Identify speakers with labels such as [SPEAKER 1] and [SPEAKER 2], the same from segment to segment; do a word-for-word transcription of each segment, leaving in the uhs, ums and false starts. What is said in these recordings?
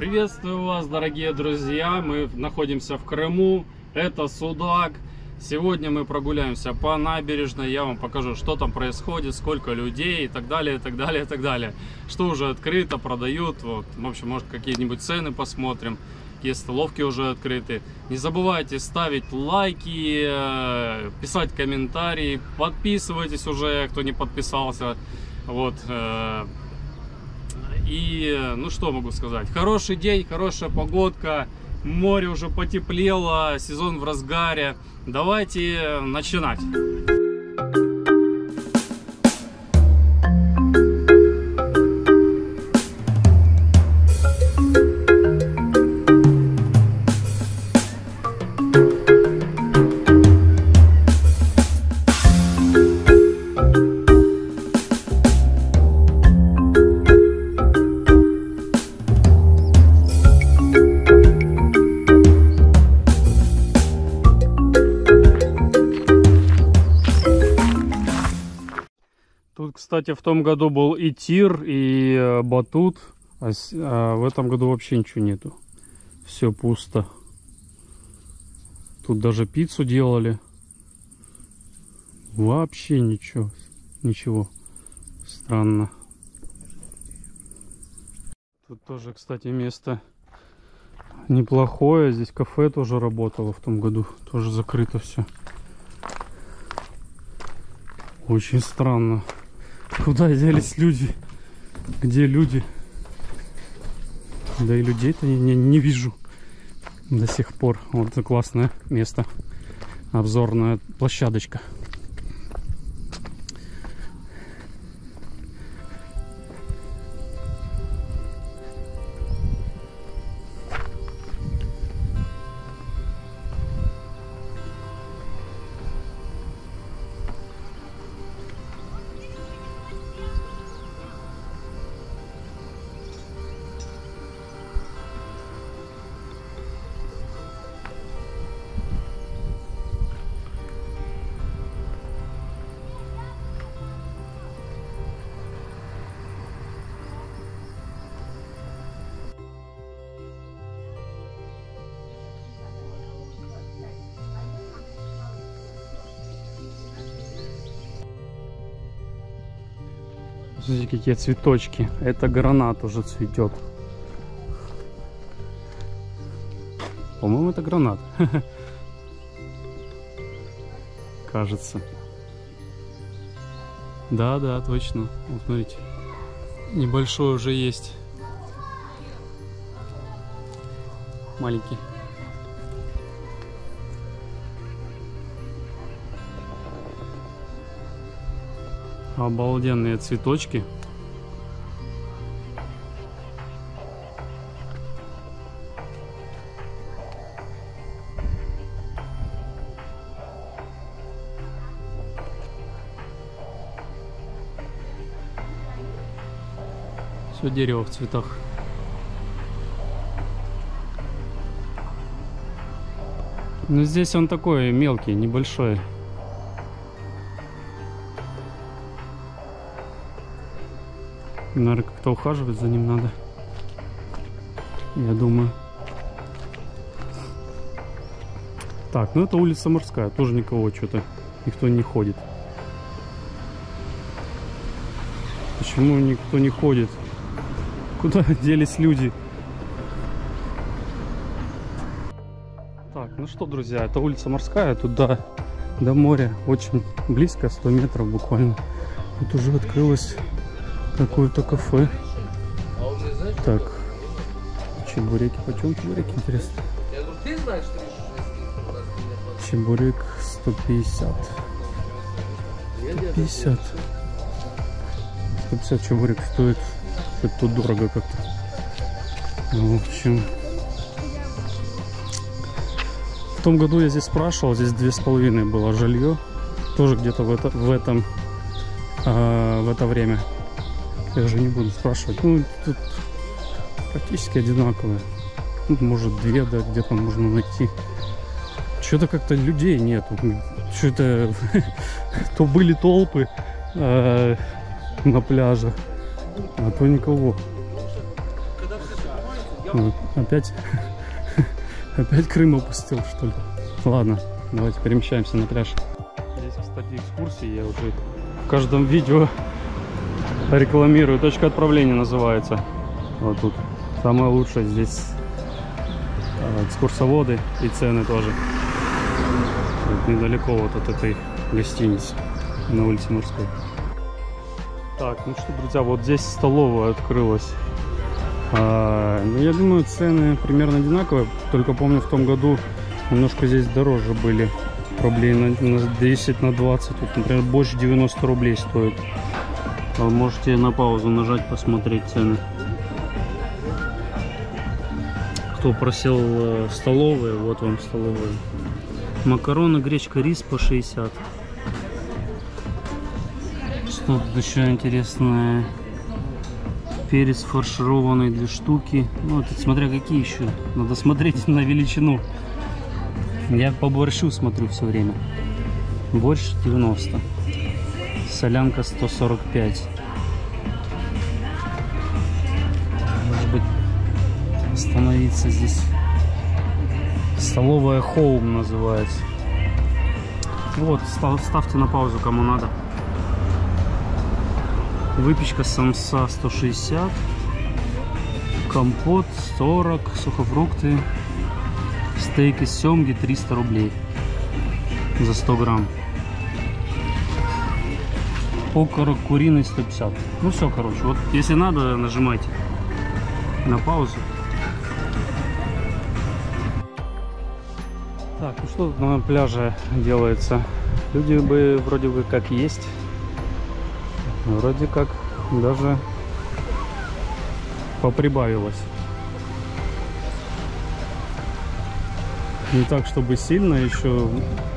[SPEAKER 1] Приветствую вас, дорогие друзья! Мы находимся в Крыму. Это Судак. Сегодня мы прогуляемся по набережной. Я вам покажу, что там происходит, сколько людей и так далее, и так далее, и так далее. Что уже открыто, продают. Вот. В общем, может, какие-нибудь цены посмотрим. Какие столовки уже открыты. Не забывайте ставить лайки, писать комментарии. Подписывайтесь уже, кто не подписался. Вот. И, ну что могу сказать, хороший день, хорошая погодка, море уже потеплело, сезон в разгаре. Давайте начинать. Тут, кстати, в том году был и тир, и батут, а, а в этом году вообще ничего нету. Все пусто. Тут даже пиццу делали. Вообще ничего. Ничего. Странно. Тут тоже, кстати, место неплохое. Здесь кафе тоже работало в том году. Тоже закрыто все. Очень странно. Куда делись люди? Где люди? Да и людей-то не, не, не вижу до сих пор. Вот это классное место. Обзорная площадочка. Смотрите, какие цветочки. Это гранат уже цветет. По-моему, это гранат. Кажется. Да, да, точно. Вот смотрите. Небольшой уже есть. Маленький. Обалденные цветочки. Все дерево в цветах. Но здесь он такой мелкий, небольшой. Наверное, как-то ухаживать за ним надо. Я думаю. Так, ну это улица Морская. Тоже никого что-то. Никто не ходит. Почему никто не ходит? Куда делись люди? Так, ну что, друзья, это улица Морская. Туда до моря очень близко, сто метров буквально. Тут уже открылось какое-то кафе. Так, чебуреки. Почем чебуреки, интересно? Чебурек сто пятьдесят. сто пятьдесят. сто пятьдесят чебурек стоит. Это тут дорого как-то. Ну, в общем, в том году я здесь спрашивал, здесь две с половиной было жилье. Тоже где-то в, это, в этом э, в это время. Я же не буду спрашивать. Ну, тут практически одинаковые. Ну, может, две, да, где-то можно найти. Что-то как-то людей нету. Что-то то были толпы э, на пляжах, а то никого. Ой, опять, опять Крым опустил, что ли? Ладно, давайте перемещаемся на пляж. Здесь, кстати, экскурсии. Я уже в каждом видео рекламирую. Точка отправления называется. Вот тут. Самое лучшее здесь экскурсоводы и цены тоже. Вот недалеко вот от этой гостиницы на улице Морской. Так, ну что, друзья, вот здесь столовая открылась. А, ну, я думаю, цены примерно одинаковые. Только помню, в том году немножко здесь дороже были. Рублей на, на десять, на двадцать. Вот, например, борщ девяносто рублей стоит. Вы можете на паузу нажать, посмотреть цены. Кто просил э, столовые, вот вам столовые. Макароны, гречка, рис по шестьдесят. Что тут еще интересное? Перец фаршированный, две штуки. Ну, тут смотря какие еще. Надо смотреть на величину. Я по борщу смотрю все время. Борщ девяносто. Солянка сто сорок пять. Может быть, остановиться здесь. Столовая Хоум называется. Вот, ставьте на паузу, кому надо. Выпечка самса сто шестьдесят. Компот сорок. Сухофрукты. Стейк из семги триста рублей за сто грамм. Окорок куриный сто пятьдесят. Ну все, короче, вот если надо, нажимайте на паузу. Так, ну что тут на пляже делается? Люди бы вроде бы как есть. Вроде как даже поприбавилось. Не так, чтобы сильно, еще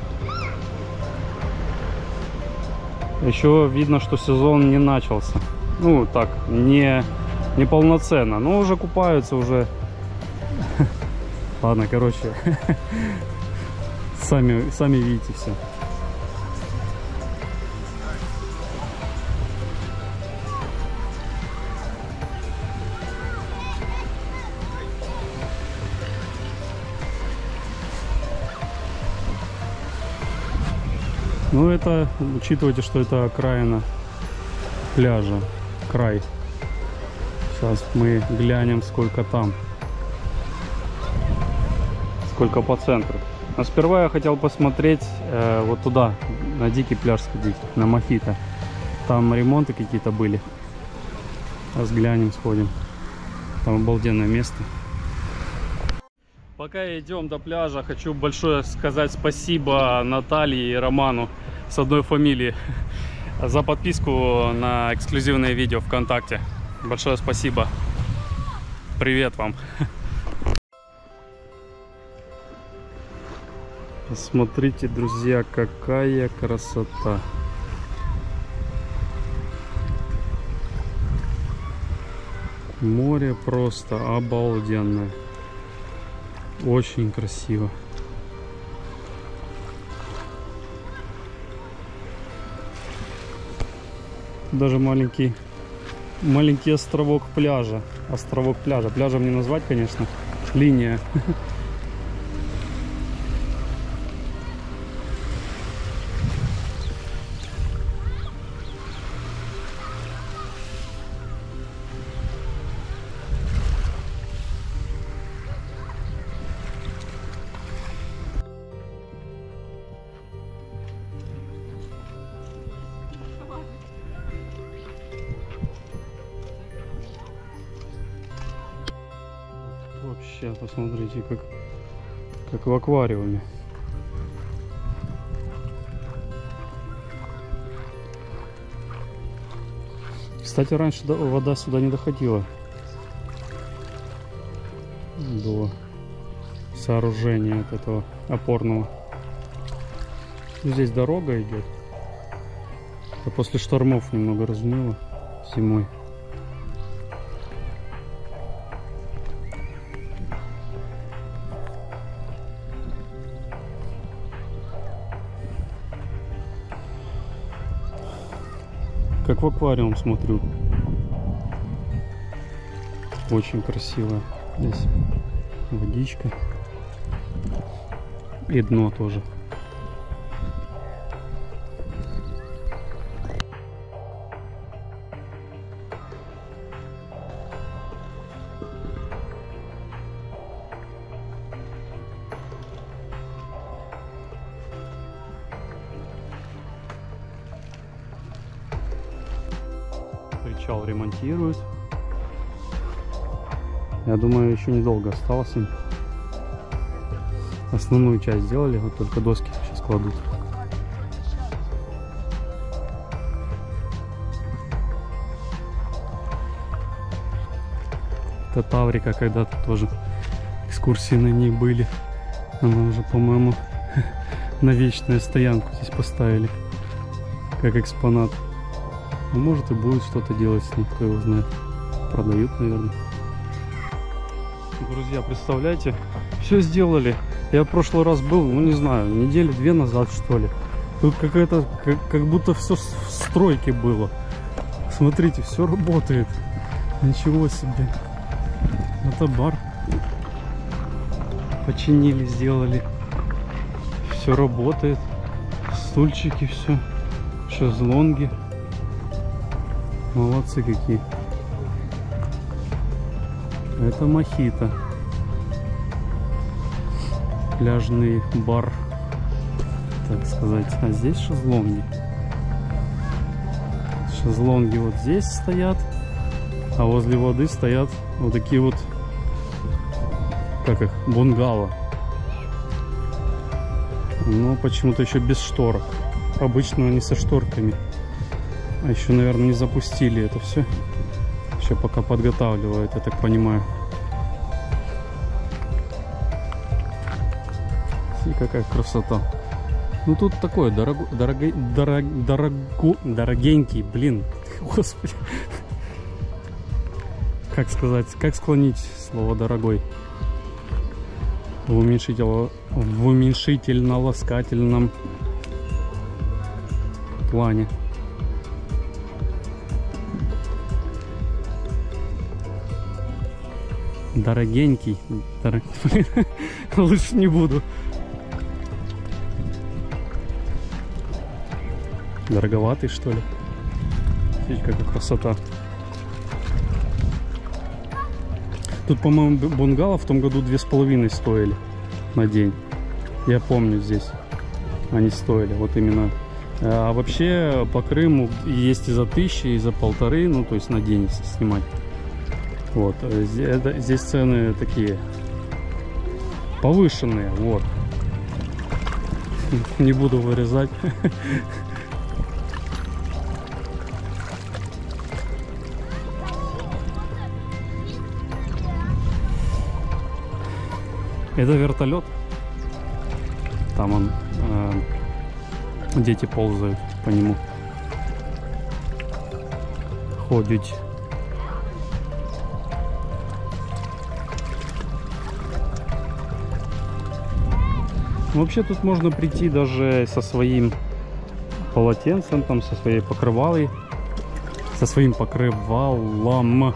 [SPEAKER 1] еще видно, что сезон не начался. Ну так, не, не полноценно, но уже купаются уже. Ладно, короче, сами, сами видите все. Ну это, учитывайте, что это окраина пляжа, край. Сейчас мы глянем, сколько там, сколько по центру. Но сперва я хотел посмотреть э, вот туда, на дикий пляж сходить, на Мохито. Там ремонты какие-то были. Сейчас глянем, сходим. Там обалденное место. Пока идем до пляжа, хочу большое сказать спасибо Наталье и Роману с одной фамилии за подписку на эксклюзивное видео ВКонтакте. Большое спасибо. Привет вам. Посмотрите, друзья, какая красота. Море просто обалденное. Очень красиво. Даже маленький маленький островок пляжа. Островок пляжа. Пляжем не назвать, конечно. Линия. Вообще, посмотрите, как, как в аквариуме. Кстати, раньше вода сюда не доходила до сооружения от этого опорного. Здесь дорога идет. А после штормов немного размыло зимой. Как в аквариум смотрю. Очень красиво. Здесь водичка. И дно тоже. Причал ремонтируют. Я думаю, еще недолго осталось им. Основную часть сделали, вот только доски сейчас кладут. Это Таврика, когда-то тоже экскурсии на ней были. Она уже, по-моему, на вечную стоянку здесь поставили, как экспонат. А может и будет что-то делать с ней, кто его знает. Продают, наверное. Друзья, представляете, все сделали. Я в прошлый раз был, ну не знаю, недели две назад, что ли. Тут какая-то, как, как будто все в стройке было. Смотрите, все работает. Ничего себе. Это бар. Починили, сделали. Все работает. Стульчики, все. Шезлонги. Молодцы какие. Это Мохито. Пляжный бар, так сказать. А здесь шезлонги. Шезлонги вот здесь стоят, а возле воды стоят вот такие вот, как их, бунгало. Но почему-то еще без шторок. Обычно они со шторками. А еще, наверное, не запустили это все. Еще пока подготавливают, я так понимаю. И какая красота. Ну тут такой дорого, дорого, дорого, дорого, дорогенький, блин, господи. Как сказать, как склонить слово дорогой в уменьшительно, в уменьшительно-ласкательном плане. Дорогенький, дорог... лучше не буду. Дороговатый, что ли? Смотрите, какая красота. Тут, по-моему, бунгало в том году две с половиной стоили на день. Я помню, здесь они стоили. Вот именно. А вообще по Крыму есть и за тысячи, и за полторы, ну то есть на день если снимать. Вот. Здесь цены такие повышенные. Вот. Не буду вырезать. Это вертолет. Там он, э, дети ползают по нему. Ходить. Вообще тут можно прийти даже со своим полотенцем, там, со своей покрывалой, со своим покрывалом.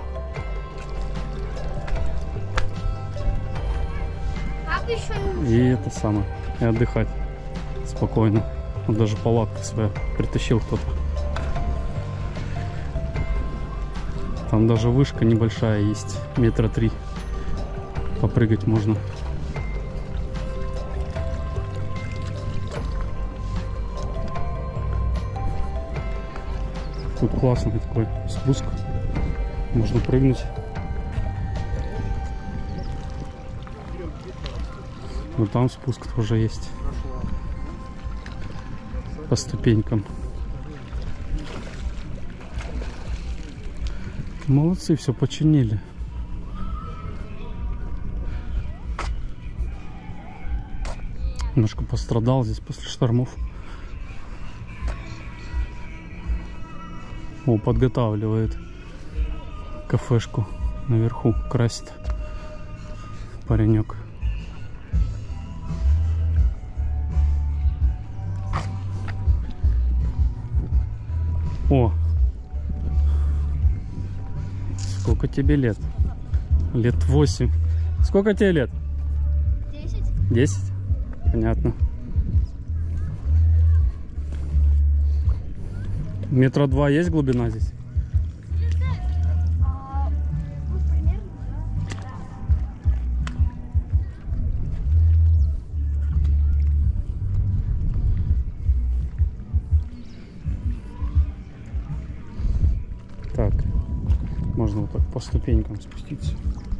[SPEAKER 1] И это самое, и отдыхать спокойно. Вот даже палатку свою притащил кто-то. Там даже вышка небольшая есть, метра три. Попрыгать можно. Тут классный такой спуск. Можно прыгнуть. Вот там спуск тоже есть. По ступенькам. Молодцы, все починили. Немножко пострадал здесь после штормов. О, подготавливает кафешку наверху, красит паренек. О, сколько тебе лет? Лет восемь. Сколько тебе лет?
[SPEAKER 2] Десять.
[SPEAKER 1] Десять? Понятно. Метра два есть глубина здесь?
[SPEAKER 2] А, ну, примерно, да.
[SPEAKER 1] Так, можно вот так по ступенькам спуститься.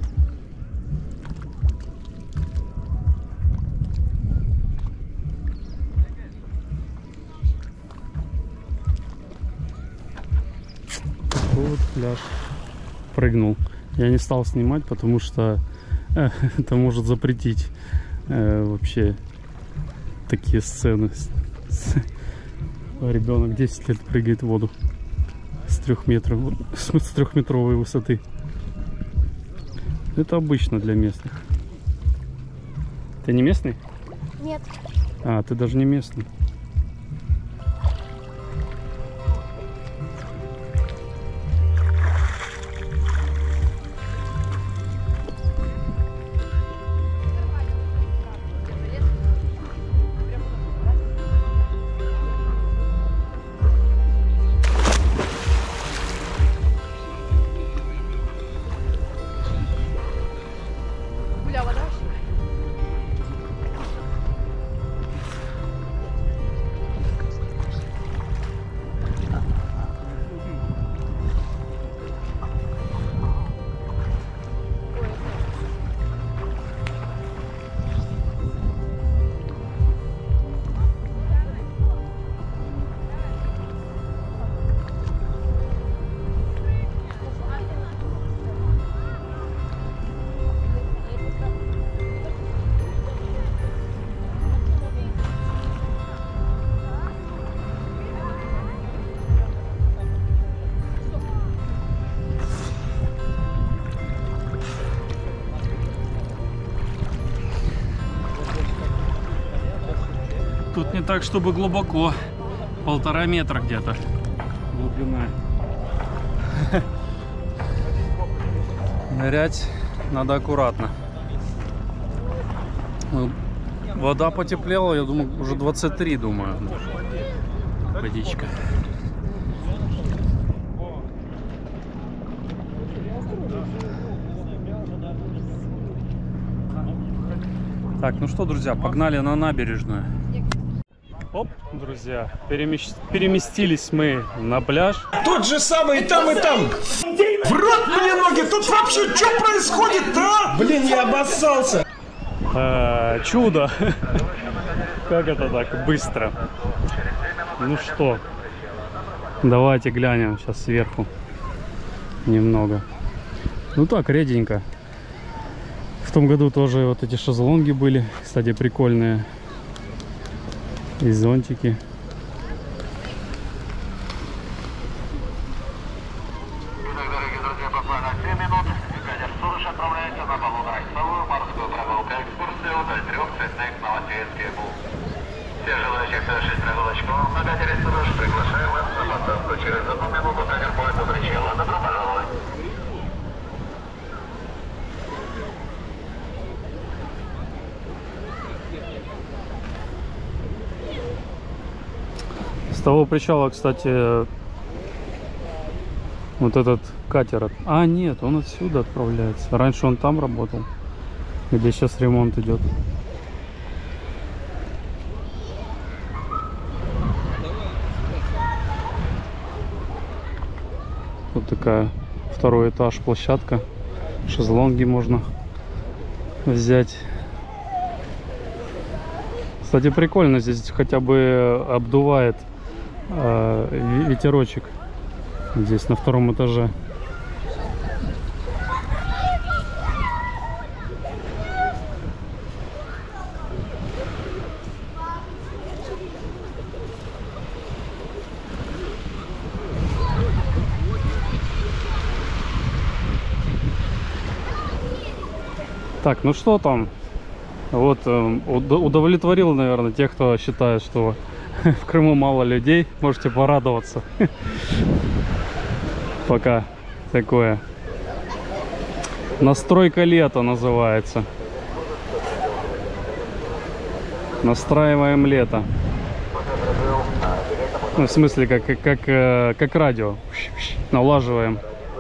[SPEAKER 1] Вот пляж. Прыгнул. Я не стал снимать, потому что э, это может запретить э, вообще такие сцены. Ребенок десять лет прыгает в воду с трех метров, с трехметровой высоты. Это обычно для местных. Ты не местный?
[SPEAKER 2] Нет.
[SPEAKER 1] А, ты даже не местный.
[SPEAKER 2] Бля, вода.
[SPEAKER 1] Тут не так, чтобы глубоко. Полтора метра где-то глубина. Нырять надо аккуратно. Вода потеплела, я думаю, уже двадцать три, думаю. Водичка. Так, ну что, друзья, погнали на набережную. Оп, друзья, перемещ... переместились мы на пляж.
[SPEAKER 3] Тот же самый и там, и там. В рот мне ноги, тут вообще что происходит-то, а? Блин, я обоссался.
[SPEAKER 1] А, чудо. Как это так быстро? Ну что, давайте глянем сейчас сверху немного. Ну так, реденько. В том году тоже вот эти шезлонги были, кстати, прикольные. И зонтики.
[SPEAKER 4] Итак, дорогие друзья, буквально семь минут. Катер «Сурож» отправляется на полуторачасовую морскую прогулку-экскурсию до трех цветных Новосельский бул. Все желающие совершить прогулочку на катере «Сурож» приглашаем вас на посадку. Через одну минуту катер будет у причала. Добро пожаловать.
[SPEAKER 1] С того причала, кстати, вот этот катер. А, нет, он отсюда отправляется. Раньше он там работал, где сейчас ремонт идет. Вот такая второй этаж, площадка. Шезлонги можно взять. Кстати, прикольно, здесь хотя бы обдувает э, ветерочек. Здесь на втором этаже. Так, ну что там? Вот, э, удовлетворил, наверное, тех, кто считает, что в Крыму мало людей. Можете порадоваться. Пока такое. Настройка лета называется. Настраиваем лето. Ну, в смысле, как, как, как, как радио. Налаживаем.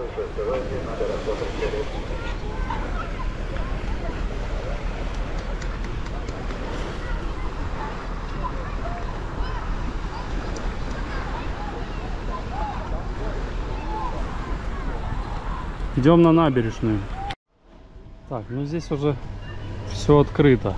[SPEAKER 1] Идем на набережную. Так, ну здесь уже все открыто.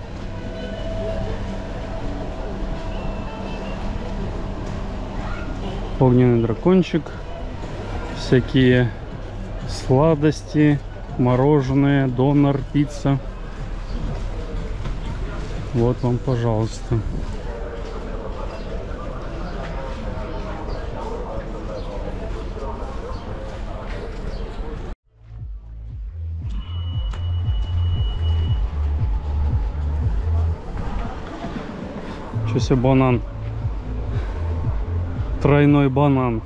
[SPEAKER 1] Огненный дракончик, всякие сладости, мороженое, донор, пицца. Вот вам, пожалуйста. Что себе банан? Тройной банан.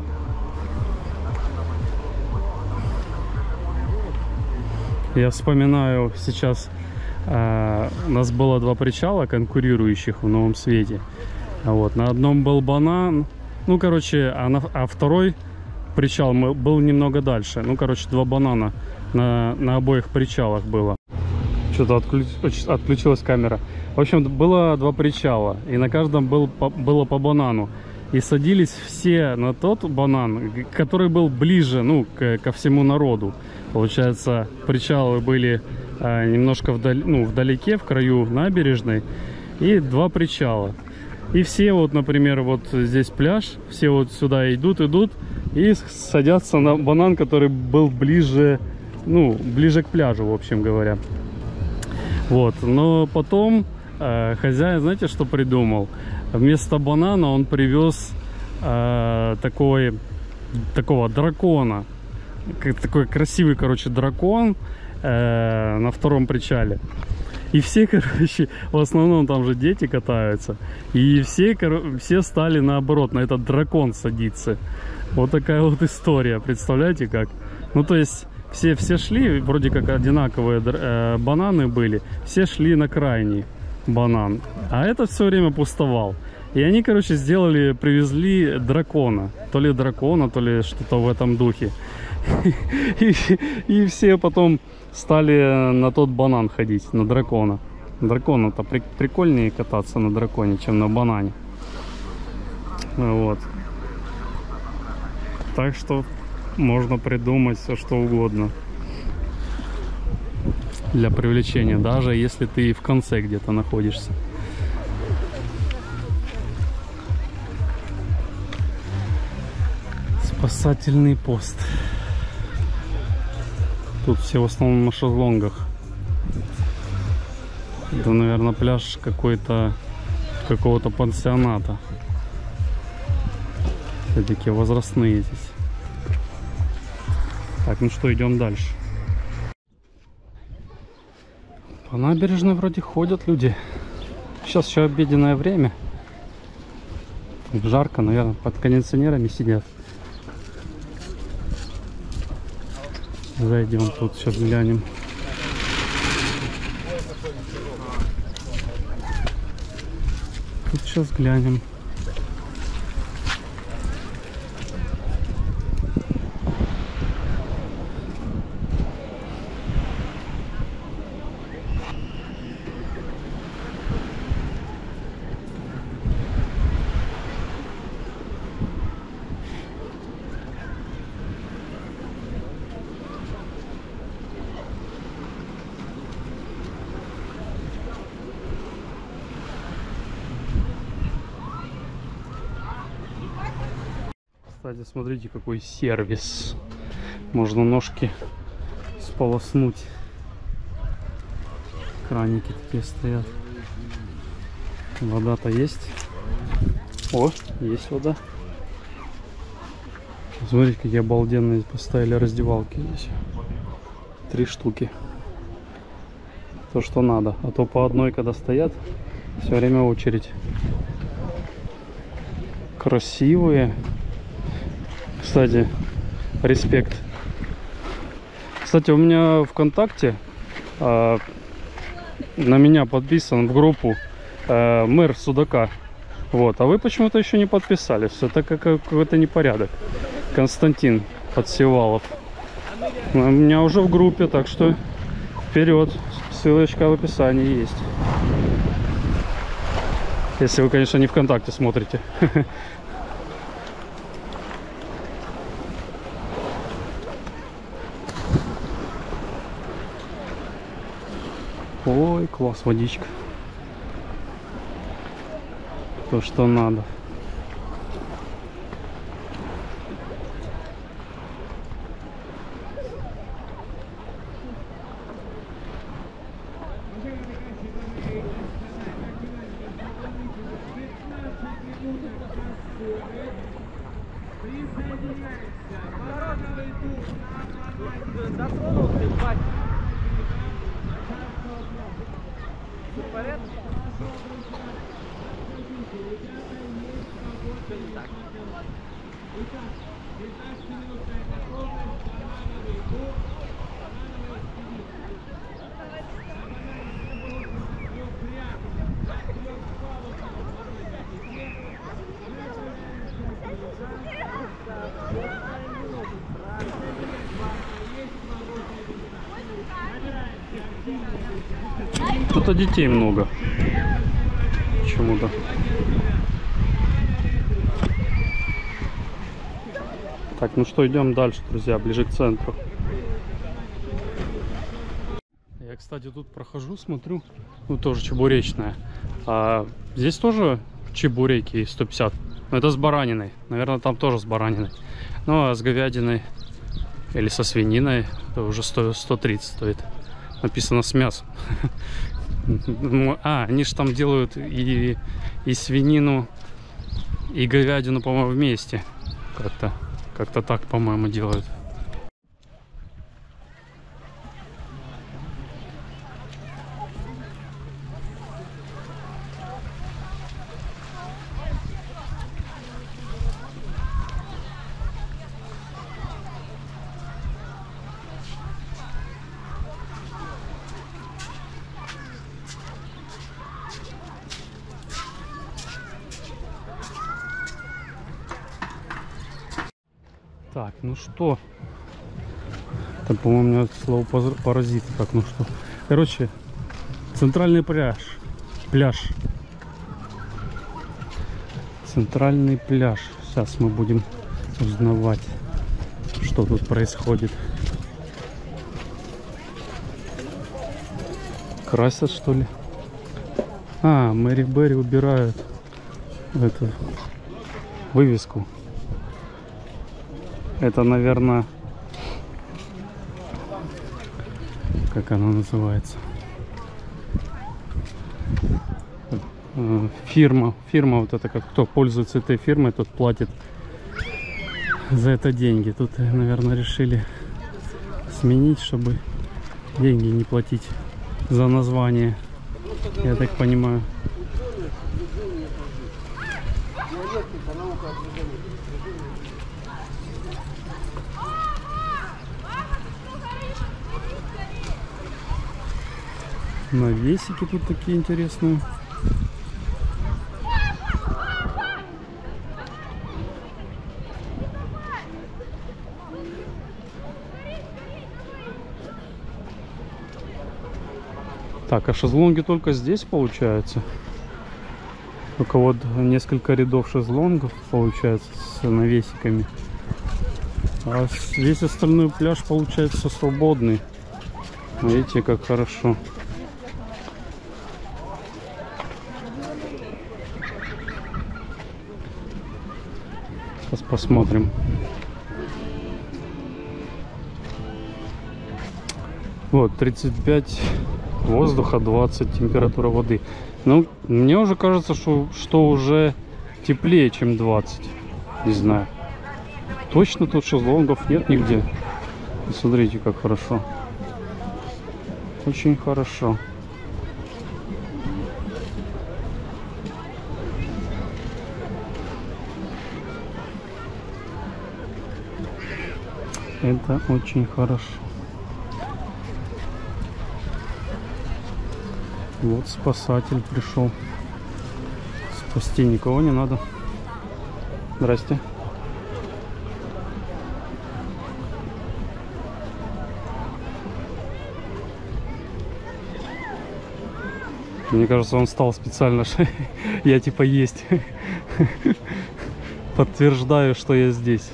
[SPEAKER 1] Я вспоминаю сейчас, э, у нас было два причала конкурирующих в Новом Свете. Вот, на одном был банан, ну короче, а, на, а второй причал был немного дальше. Ну короче, два банана на, на обоих причалах было. Что-то отключ, отключилась камера. В общем, было два причала, и на каждом был, по, было по банану. И садились все на тот банан, который был ближе, ну, к, ко всему народу. Получается, причалы были а, немножко вдаль, ну, вдалеке, в краю набережной, и два причала. И все вот, например, вот здесь пляж, все вот сюда идут, идут и садятся на банан, который был ближе, ну, ближе к пляжу, в общем говоря. Вот, но потом э, хозяин, знаете, что придумал? Вместо банана он привез э, такой, такого дракона. Такой красивый, короче, дракон э, на втором причале. И все, короче, в основном там же дети катаются. И все, все стали наоборот, на этот дракон садиться. Вот такая вот история, представляете как? Ну, то есть, все, все шли, вроде как одинаковые э, бананы были. Все шли на крайний банан. А этот все время пустовал. И они, короче, сделали, привезли дракона. То ли дракона, то ли что-то в этом духе. И, и все потом стали на тот банан ходить, на дракона. Дракону-то при, прикольнее кататься на драконе, чем на банане. Вот. Так что можно придумать все, что угодно для привлечения, даже если ты в конце где-то находишься. Спасательный пост. Тут все в основном на шезлонгах. Это, наверное, пляж какой-то, какого-то пансионата. Все-таки возрастные здесь. Так, ну что, идем дальше. По набережной вроде ходят люди. Сейчас еще обеденное время. Жарко, наверное, под кондиционерами сидят. Зайдем тут, сейчас глянем. Тут сейчас глянем. Кстати, смотрите, какой сервис. Можно ножки сполоснуть. Краники такие стоят. Вода-то есть. О, есть вода. Смотрите, какие обалденные поставили раздевалки здесь. Три штуки. То, что надо. А то по одной, когда стоят, все время очередь. Красивые. Кстати, респект Кстати, у меня ВКонтакте э, на меня подписан в группу э, мэр Судака. Вот, а вы почему-то еще не подписались. Это какой-то непорядок. Константин Подсевалов. У меня уже в группе, так что вперед. Ссылочка в описании есть. Если вы, конечно, не ВКонтакте смотрите. Ой, класс, водичка. То, что надо. Тут детей много. Почему-то. Так, ну что, идем дальше, друзья, ближе к центру. Я, кстати, тут прохожу, смотрю, ну тоже чебуречная. А здесь тоже чебуреки сто пятьдесят. Но это с бараниной. Наверное, там тоже с бараниной. Ну а с говядиной или со свининой это уже сто тридцать стоит. Написано с мясом. А, они же там делают и, и свинину, и говядину, по-моему, вместе. Как-то как-то так, по-моему, делают. Так, ну что? Это, по-моему, у меня слово паразит. Так, ну что? Короче, центральный пляж. Пляж. Центральный пляж. Сейчас мы будем узнавать, что тут происходит. Красят, что ли? А, Мэри Берри убирают эту вывеску. Это, наверное, как она называется? Фирма. Фирма вот это, как кто пользуется этой фирмой, тот платит за это деньги. Тут, наверное, решили сменить, чтобы деньги не платить за название. Я так понимаю. Навесики тут такие интересные. Так, а шезлонги только здесь получается? Только вот несколько рядов шезлонгов получается с навесиками. А весь остальной пляж получается свободный. Видите, как хорошо. Сейчас посмотрим. Вот, тридцать пять воздуха, двадцать температура воды. Ну, мне уже кажется, что, что уже теплее, чем двадцать. Не знаю. Точно тут шезлонгов нет нигде. Смотрите, как хорошо. Очень хорошо. Это очень хорошо. Вот спасатель пришел. Спасти никого не надо. Здрасте. Мне кажется, он встал специально, что я типа есть. Подтверждаю, что я здесь.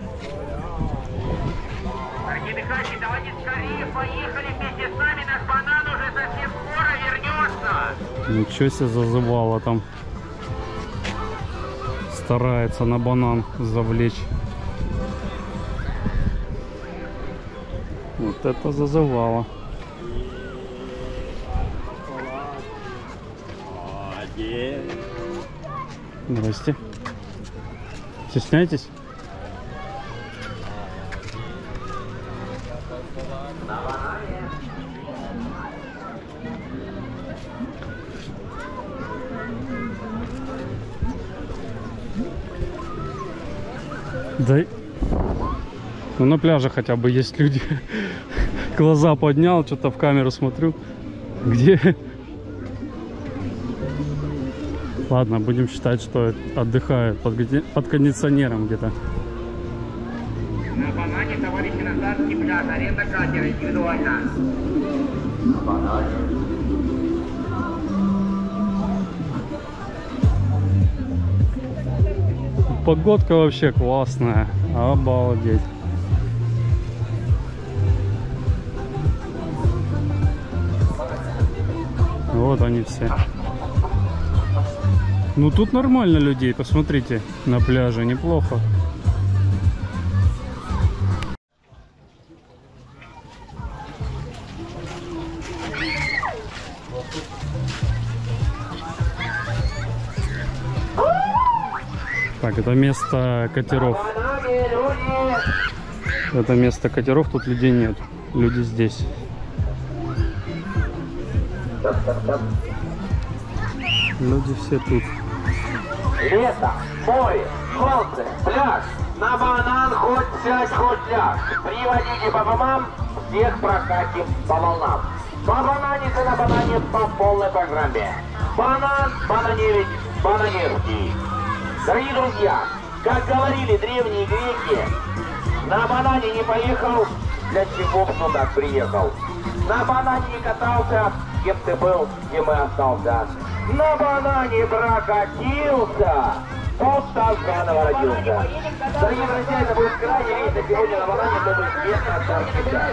[SPEAKER 5] Дорогие отдыхающие, давайте скорее поехали вместе с нами, наш банан уже совсем скоро вернется.
[SPEAKER 1] Ничего себе зазывало там. Старается на банан завлечь. Вот это зазывало. Здрасте. Стесняетесь? Да. Ну на пляже хотя бы есть люди. Глаза поднял, что-то в камеру смотрю. Где? Ладно, будем считать, что отдыхают под, под кондиционером где-то.
[SPEAKER 5] На банане, товарищи, на Царский пляж, аренда катера индивидуально.
[SPEAKER 1] Погодка вообще классная, обалдеть. Вот они все. Ну тут нормально людей, посмотрите, на пляже неплохо. Так, это место катеров. Это место катеров, тут людей нет. Люди здесь. Люди все тут.
[SPEAKER 5] Лето, море, солнце, пляж. На банан хоть сядь, хоть ляг. Приводите по домам, всех прокатим по волнам. По бананице на банане по полной программе. Банан, бананевич, бананевский. Дорогие друзья, как говорили древние греки, на банане не поехал, для чего б сюда приехал. На банане не катался, кем ты был, кем и остался. На банане прокатился, будто заново родился. Дорогие друзья, это будет крайний рейс на сегодня на банане, чтобы не остался.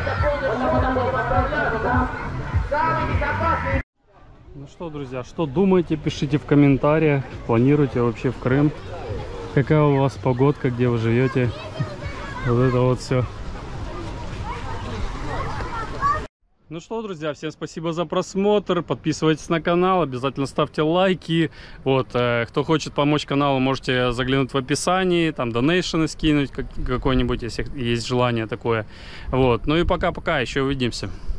[SPEAKER 5] Самый безопасный.
[SPEAKER 1] Ну что, друзья, что думаете, пишите в комментариях. Планируете вообще в Крым? Какая у вас погодка, где вы живете? Вот это вот все. Ну что, друзья, всем спасибо за просмотр. Подписывайтесь на канал, обязательно ставьте лайки. Вот, э, кто хочет помочь каналу, можете заглянуть в описании, там донейшены скинуть как, какой-нибудь, если есть желание такое. Вот, ну и пока-пока, еще увидимся.